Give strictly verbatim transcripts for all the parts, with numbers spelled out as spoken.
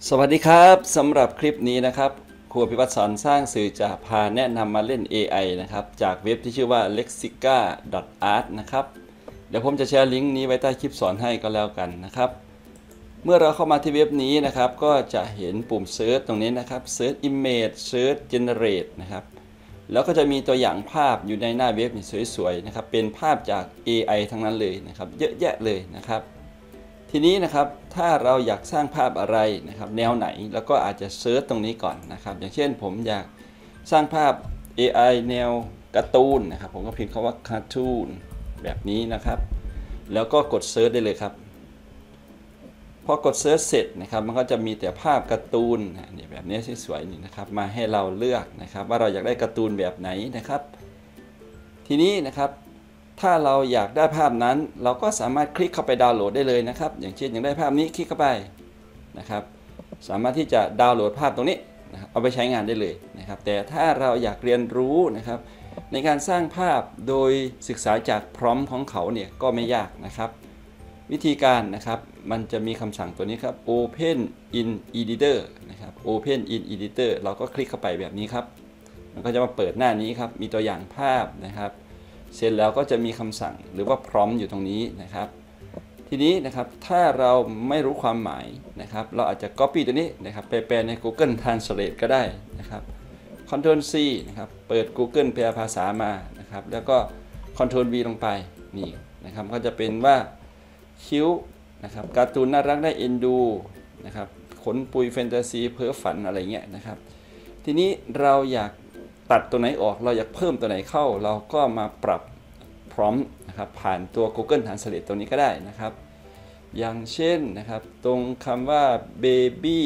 สวัสดีครับสำหรับคลิปนี้นะครับครูพิพัฒน์สอนสร้างสื่อจะพาแนะนำมาเล่น เอ ไอ นะครับจากเว็บที่ชื่อว่า เลกซิก้า ดอท อาร์ต นะครับเดี๋ยวผมจะแชร์ลิงก์นี้ไว้ใต้คลิปสอนให้ก็แล้วกันนะครับเมื่อเราเข้ามาที่เว็บนี้นะครับก็จะเห็นปุ่ม Search ตรงนี้นะครับ Search Image Search Generate นะครับแล้วก็จะมีตัวอย่างภาพอยู่ในหน้าเว็บนี่สวยๆนะครับเป็นภาพจาก เอ ไอ ทั้งนั้นเลยนะครับเยอะแยะเลยนะครับทีนี้นะครับถ้าเราอยากสร้างภาพอะไรนะครับแนวไหนแล้วก็อาจจะเซิร์ชตรงนี้ก่อนนะครับอย่างเช่นผมอยากสร้างภาพ เอ ไอ แนวการ์ตูนนะครับผมก็พิมพ์คำว่า cartoon แบบนี้นะครับแล้วก็กดเซิร์ชได้เลยครับพอกดเซิร์ชเสร็จนะครับมันก็จะมีแต่ภาพการ์ตูนนี่แบบนี้สวยๆนี่นะครับมาให้เราเลือกนะครับว่าเราอยากได้การ์ตูนแบบไหนนะครับทีนี้นะครับถ้าเราอยากได้ภาพนั้นเราก็สามารถคลิกเข้าไปดาวน์โหลดได้เลยนะครับอย่างเช่นอยากได้ภาพนี้คลิกเข้าไปนะครับสามารถที่จะดาวน์โหลดภาพตรงนี้นะครับเอาไปใช้งานได้เลยนะครับแต่ถ้าเราอยากเรียนรู้นะครับในการสร้างภาพโดยศึกษาจากพร้อมของเขาเนี่ยก็ไม่ยากนะครับวิธีการนะครับมันจะมีคำสั่งตัวนี้ครับ Open in Editor นะครับ Open in Editor เราก็คลิกเข้าไปแบบนี้ครับมันก็จะมาเปิดหน้านี้ครับมีตัวอย่างภาพนะครับเสร็จแล้วก็จะมีคำสั่งหรือว่าพร้อมอยู่ตรงนี้นะครับทีนี้นะครับถ้าเราไม่รู้ความหมายนะครับเราอาจจะ Copy ตัวนี้นะครับไปแปลใน Google Translate ก็ได้นะครับ Ctrl C นะครับเปิด Google แปลภาษามานะครับแล้วก็ Ctrl V ลงไปนี่นะครับก็จะเป็นว่าคิ้วนะครับการ์ตูนน่ารักได้เอ็นดูนะครับขนปุยแฟนตาซีเพ้อฝันอะไรเงี้ยนะครับทีนี้เราอยากตัดตัวไหนออกเราอยากเพิ่มตัวไหนเข้าเราก็มาปรับพร้อมนะครับผ่านตัว Google Translate ตัวนี้ก็ได้นะครับอย่างเช่นนะครับตรงคำว่า baby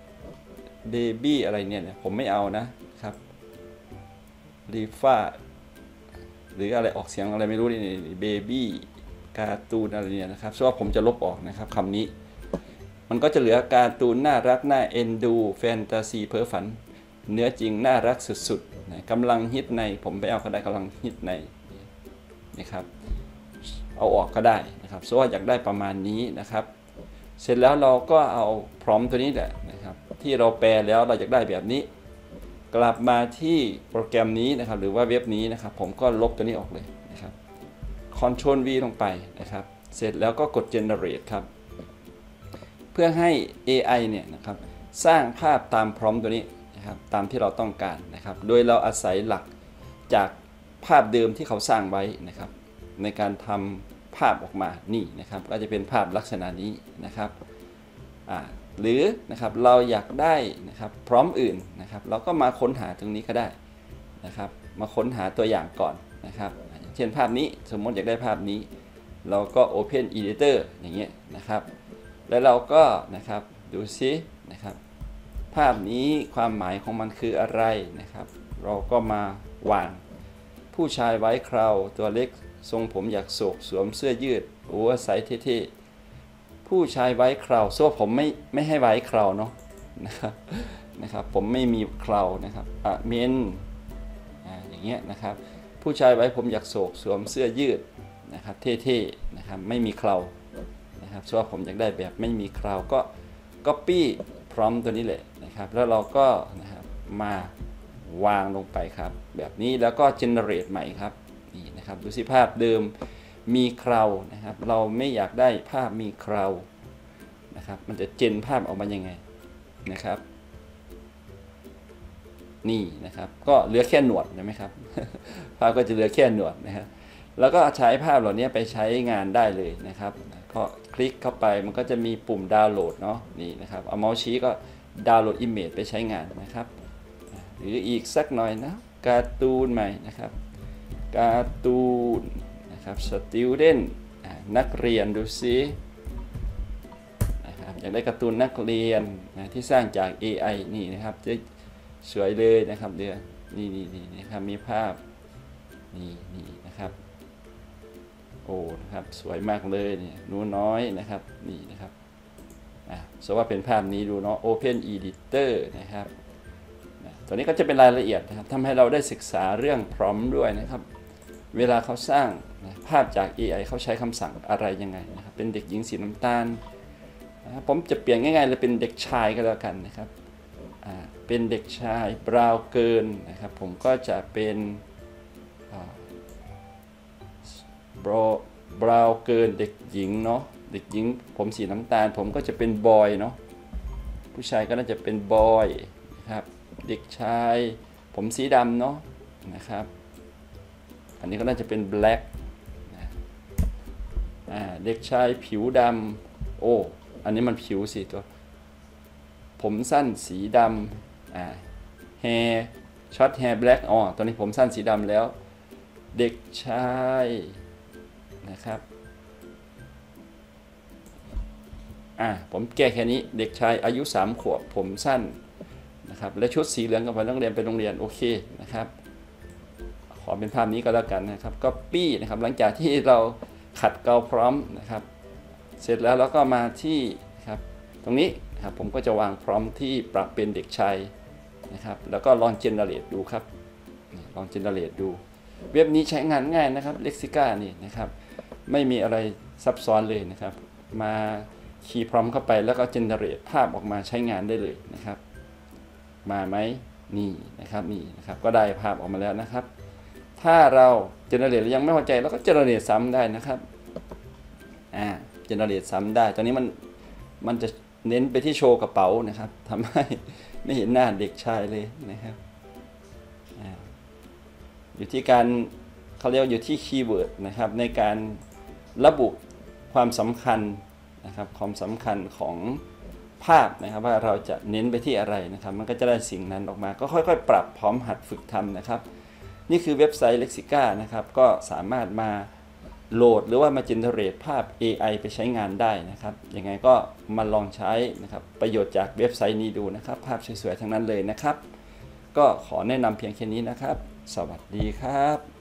baby อะไรเนี่ยผมไม่เอานะครับรีฟ้าหรืออะไรออกเสียงอะไรไม่รู้นี่ baby การ์ตูนอะไรเนี่ยนะครับเพราะว่าผมจะลบออกนะครับคำนี้มันก็จะเหลือการ์ตูนน่ารักน่าเอ็นดูแฟนตาซีเพ้อฝันเนื้อจริงน่ารักสุดๆนะกำลังฮิตในผมไปเอาก็ได้กำลังฮิตในนะครับเอาออกก็ได้นะครับเพราะว่าอยากได้ประมาณนี้นะครับเสร็จแล้วเราก็เอาพร้อมตัวนี้แหละนะครับที่เราแปลแล้วเราอยากได้แบบนี้กลับมาที่โปรแกรมนี้นะครับหรือว่าเว็บนี้นะครับผมก็ลบตัวนี้ออกเลยนะครับ Ctrl V ลงไปนะครับเสร็จแล้วก็กด Generate ครับเพื่อให้ เอ ไอ เนี่ยนะครับสร้างภาพตามพร้อมตัวนี้นะครับตามที่เราต้องการนะครับโดยเราอาศัยหลักจากภาพเดิมที่เขาสร้างไว้นะครับในการทำภาพออกมานี่นะครับก็จะเป็นภาพลักษณะนี้นะครับอ่าหรือนะครับเราอยากได้นะครับพร้อมอื่นนะครับเราก็มาค้นหาตรงนี้ก็ได้นะครับมาค้นหาตัวอย่างก่อนนะครับเช่นภาพนี้สมมติอยากได้ภาพนี้เราก็ Open Editor อย่างเงี้ยนะครับแล้วเราก็นะครับดูซินะครับภาพนี้ความหมายของมันคืออะไรนะครับเราก็มาวางผู้ชายไว้คราวตัวเล็กทรงผมอยากโศกสวมเสื้อยืดโอเวอร์ไซส์เท่ๆผู้ชายไว้คราวโซ่ผมไม่ไม่ให้ไว้คราวเนาะนะครับนะครับผมไม่มีคราวนะครับอ่ะเมนอ่าอย่างเงี้ยนะครับผู้ชายไว้ผมอยากโศกสวมเสื้อยืดนะครับเท่ๆนะครับไม่มีคราวนะครับส่วนผมอยากได้แบบไม่มีคราวก็ Copy พร้อมตัวนี้แหละนะครับแล้วเราก็นะครับมาวางลงไปครับแบบนี้แล้วก็ generate ใหม่ครับนี่นะครับดูสิภาพเดิมมีเครานะครับเราไม่อยากได้ภาพมีเครานะครับมันจะเจนภาพออกมายังไงนะครับนี่นะครับก็เหลือแค่หนวดใช่ไหมครับ ภาพก็จะเหลือแค่หนวดนะครับแล้วก็ใช้ภาพเหล่านี้ไปใช้งานได้เลยนะครับก็คลิกเข้าไปมันก็จะมีปุ่มดาวน์โหลดเนาะนี่นะครับเอาเมาส์ชี้ก็ดาวน์โหลดอิมเมจไปใช้งานนะครับหรืออีกสักหน่อยนะการ์ตูนใหม่นะครับการ์ตูนนะครับ student นักเรียนดูซินะครับอยากได้การ์ตูนนักเรียนนะที่สร้างจาก เอ ไอ นี่นะครับจะสวยเลยนะครับเดี๋ยวนี่นี่นี่นะครับมีภาพนี่นี่นะครับโอ้นะครับสวยมากเลยเนี่ยหนูน้อยนะครับนี่นะครับอ่ะสมมติว่าเป็นภาพนี้ดูเนาะ Open Editor นะครับตัวนี้ก็จะเป็นรายละเอียดนะครับทำให้เราได้ศึกษาเรื่องพร้อมด้วยนะครับเวลาเขาสร้างภาพจาก เอ ไอ เขาใช้คำสั่งอะไรยังไงนะครับเป็นเด็กหญิงสีน้ำตาลนะครับผมจะเปลี่ยนง่ายๆเลยเป็นเด็กชายก็แล้วกันนะครับอ่าเป็นเด็กชายบราวน์เกินนะครับผมก็จะเป็นบราวน์เกินเด็กหญิงเนาะเด็กหญิงผมสีน้ำตาลผมก็จะเป็นบอยเนาะผู้ชายก็น่าจะเป็นบอยนะครับเด็กชายผมสีดำเนาะนะครับอันนี้ก็น่าจะเป็น black นะอ่าเด็กชายผิวดำโอ้อันนี้มันผิวสิตัวผมสั้นสีดำอ่า hair short hair black อ๋อตอนนี้ผมสั้นสีดำแล้วเด็กชายนะครับอ่าผมแก้แค่นี้เด็กชายอายุสามขวบผมสั้นนะครับและชุดสีเหลืองกับนักเรียนไปโรงเรียนโอเคนะครับขอเป็นภาพนี้ก็แล้วกันนะครับก็ปี้นะครับหลังจากที่เราขัดเกลาพร้อมนะครับเสร็จแล้วเราก็มาที่นะครับตรงนี้นะครับผมก็จะวางพร้อมที่ปรับเป็นเด็กชายนะครับแล้วก็ลองเจเนเรตดูครับลองเจเนเรตดูเว็บนี้ใช้งานง่ายนะครับ Lexica นี่นะครับไม่มีอะไรซับซ้อนเลยนะครับมาคีย์พร้อมเข้าไปแล้วก็เจเนเรตภาพออกมาใช้งานได้เลยนะครับมาไหมนี่นะครับนี่นะครับก็ได้ภาพออกมาแล้วนะครับถ้าเราเจเนเรตยังไม่พอใจเราก็เจเนเรตซ้ำได้นะครับอ่าเจเนเรตซ้ำได้ตอนนี้มันมันจะเน้นไปที่โชว์กระเป๋านะครับทำให้ไม่เห็นหน้าเด็กชายเลยนะครับอ่าอยู่ที่การเขาเรียกอยู่ที่คีย์เวิร์ดนะครับในการระบุความสำคัญนะครับความสำคัญของภาพนะครับว่าเราจะเน้นไปที่อะไรนะครับมันก็จะได้สิ่งนั้นออกมาก็ค่อยๆปรับพร้อมหัดฝึกทำนะครับนี่คือเว็บไซต์ Lexica นะครับก็สามารถมาโหลดหรือว่ามาเจเนเรตภาพ เอ ไอ ไปใช้งานได้นะครับยังไงก็มาลองใช้นะครับประโยชน์จากเว็บไซต์นี้ดูนะครับภาพสวยๆทั้งนั้นเลยนะครับก็ขอแนะนำเพียงแค่นี้นะครับสวัสดีครับ